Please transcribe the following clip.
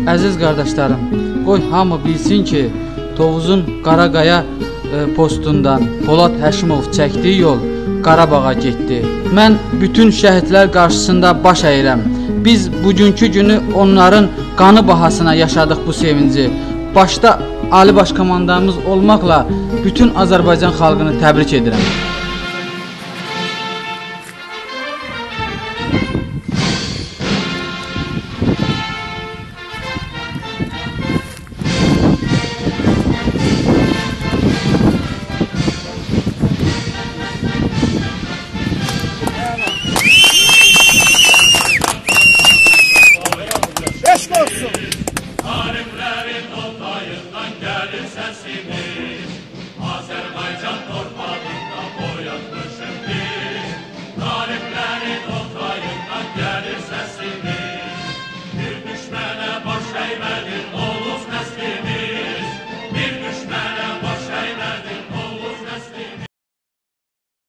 Əziz qardaşlarım, qoy hamı bilsin ki, Tovuzun Qaraqaya postundan Polad Həşimov çəkdiyi yol Qarabağa getdi. Mən bütün şəhidlər qarşısında baş əyirəm. Biz bugünkü günü onların qanı bahasına yaşadıq bu sevinci. Başda Ali Başkomandanımız olmaqla bütün Azərbaycan xalqını təbrik edirəm.